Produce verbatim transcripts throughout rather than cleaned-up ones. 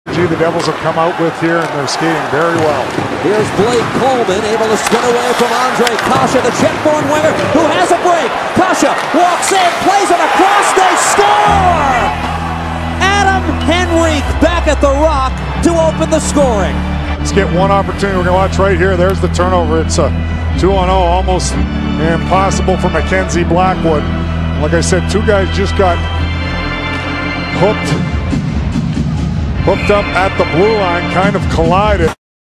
The Devils have come out with here, and they're skating very well. Here's Blake Coleman, able to spin away from Andre Kasha, the Czech-born winger, who has a break. Kasha walks in, plays it across, they score! Adam Henrique back at the Rock to open the scoring. Let's get one opportunity. We're going to watch right here. There's the turnover. It's a two on oh, almost impossible for Mackenzie Blackwood. Like I said, two guys just got hooked. Hooked up at the blue line, kind of collided.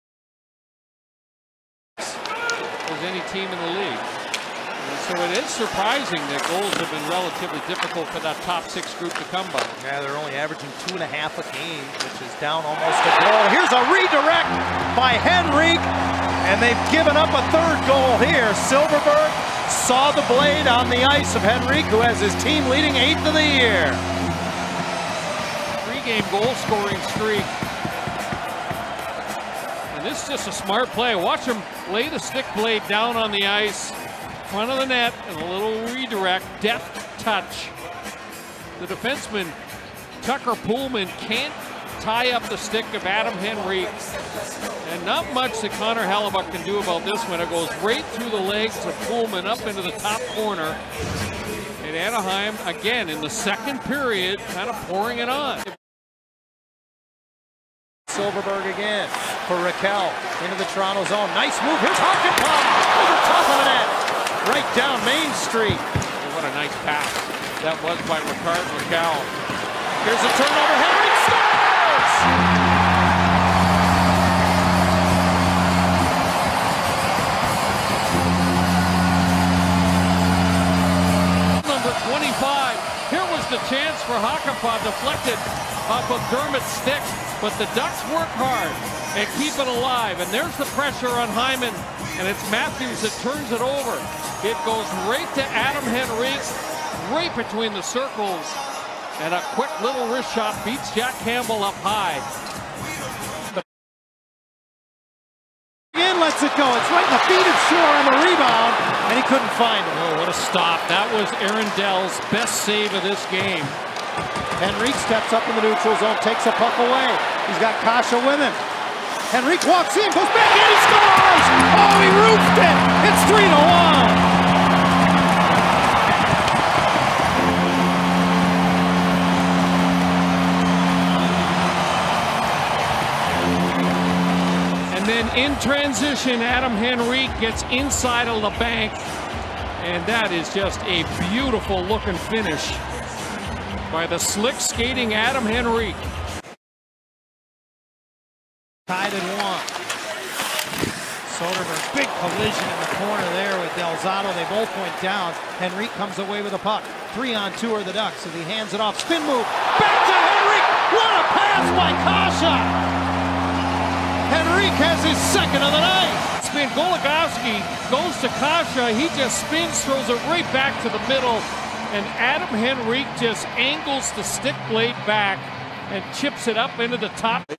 As any team in the league. And so it is surprising that goals have been relatively difficult for that top six group to come by. Yeah, they're only averaging two and a half a game, which is down almost a goal. Here's a redirect by Henrique, and they've given up a third goal here. Silverberg saw the blade on the ice of Henrique, who has his team leading eighth of the year. Game goal scoring streak. And this is just a smart play. Watch him lay the stick blade down on the ice, front of the net, and a little redirect, deft touch. The defenseman, Tucker Pullman, can't tie up the stick of Adam Henrique. And not much that Connor Hellebuck can do about this one. It goes right through the legs of Pullman up into the top corner. And Anaheim, again, in the second period, kind of pouring it on. Silverberg again for Raquel into the Toronto zone. Nice move. Here's Hakanpää over top of the net. Right down Main Street. Oh, what a nice pass that was by Ricard Raquel. Here's a turnover. Henrique scores! Number twenty-five. Here was the chance for Hakanpää, deflected off of Dermott's stick. But the Ducks work hard and keep it alive. And there's the pressure on Hyman. And it's Matthews that turns it over. It goes right to Adam Henrique, right between the circles. And a quick little wrist shot beats Jack Campbell up high. Again lets it go. It's right in the feet of Shore on the rebound. And he couldn't find it. Oh, what a stop. That was Aaron Dell's best save of this game. Henrique steps up in the neutral zone, takes a puck away. He's got Kasha with him. Henrique walks in, goes back in, he scores! Oh, he roofed it! It's three to one! And then in transition, Adam Henrique gets inside of the bank. And that is just a beautiful looking finish by the slick skating Adam Henrique. Tied at one. Soderberg, big collision in the corner there with Delzato. They both went down. Henrique comes away with a puck. Three on two are the Ducks as he hands it off. Spin move. Back to Henrique. What a pass by Kasha. Henrique has his second of the night. Spin. Goligoski goes to Kasha. He just spins, throws it right back to the middle. And Adam Henrique just angles the stick blade back and chips it up into the top.